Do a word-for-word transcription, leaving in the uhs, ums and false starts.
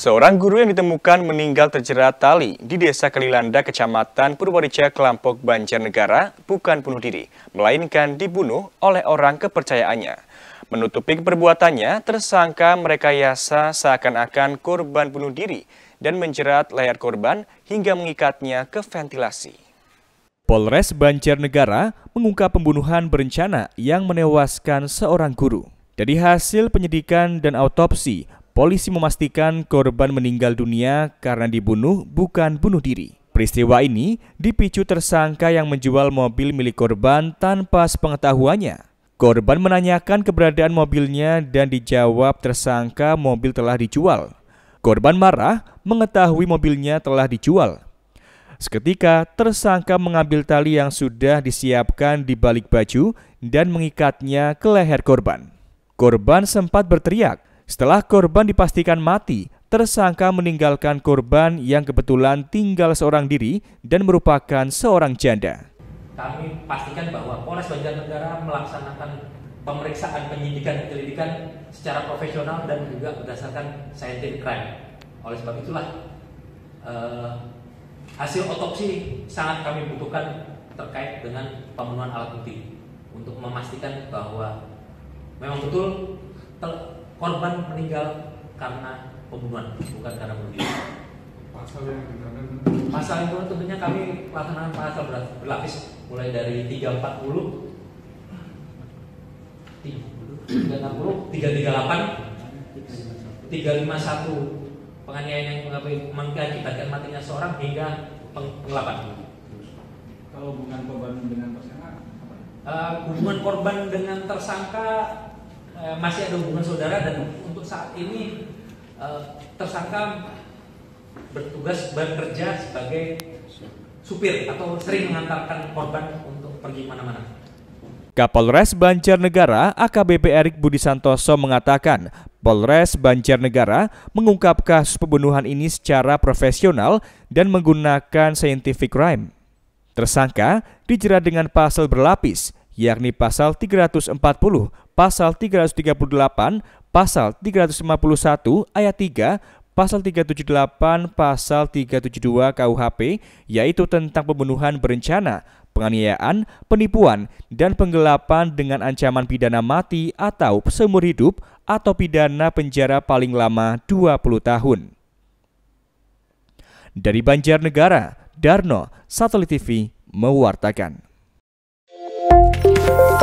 Seorang guru yang ditemukan meninggal terjerat tali di Desa Kalilanda, Kecamatan Purworejo, Kelampok, Banjarnegara bukan bunuh diri, melainkan dibunuh oleh orang kepercayaannya. Menutupi perbuatannya, tersangka merekayasa seakan-akan korban bunuh diri dan menjerat leher korban hingga mengikatnya ke ventilasi. Polres Banjarnegara mengungkap pembunuhan berencana yang menewaskan seorang guru. Dari hasil penyidikan dan autopsi, polisi memastikan korban meninggal dunia karena dibunuh bukan bunuh diri. Peristiwa ini dipicu tersangka yang menjual mobil milik korban tanpa sepengetahuannya. Korban menanyakan keberadaan mobilnya dan dijawab tersangka mobil telah dijual. Korban marah mengetahui mobilnya telah dijual. Seketika tersangka mengambil tali yang sudah disiapkan di balik baju dan mengikatnya ke leher korban. Korban sempat berteriak. Setelah korban dipastikan mati, tersangka meninggalkan korban yang kebetulan tinggal seorang diri dan merupakan seorang janda. Kami pastikan bahwa Polres Banjarnegara melaksanakan pemeriksaan penyidikan penyelidikan secara profesional dan juga berdasarkan scientific crime. Oleh sebab itulah eh, hasil otopsi sangat kami butuhkan terkait dengan pembunuhan alat bukti untuk memastikan bahwa memang betul korban meninggal karena pembunuhan, bukan karena bunuh diri. Pasal yang digunakan? Pasal yang digunakan tentunya kami laksanakan pasal berlapis, mulai dari tiga empat puluh, tiga enam puluh, tiga tiga delapan, tiga lima satu penganiayaan yang mengakibatkan matinya seorang hingga penggelapan. Kalau hubungan korban dengan tersangka apa? Uh, hubungan korban dengan tersangka uh, masih ada hubungan saudara, dan untuk saat ini uh, tersangka bertugas bekerja sebagai supir atau sering mengantarkan korban untuk pergi mana-mana. Kapolres Banjarnegara A K B P Erik Budi Santoso mengatakan Polres Banjarnegara mengungkap kasus pembunuhan ini secara profesional dan menggunakan scientific crime. Tersangka dijerat dengan pasal berlapis, yakni pasal tiga ratus empat puluh, pasal tiga ratus tiga puluh delapan, pasal tiga ratus lima puluh satu ayat tiga, pasal tiga ratus tujuh puluh delapan, pasal tiga ratus tujuh puluh dua K U H P, yaitu tentang pembunuhan berencana, penganiayaan, penipuan, dan penggelapan dengan ancaman pidana mati atau seumur hidup atau pidana penjara paling lama dua puluh tahun. Dari Banjarnegara, Darno, Satelit T V mewartakan.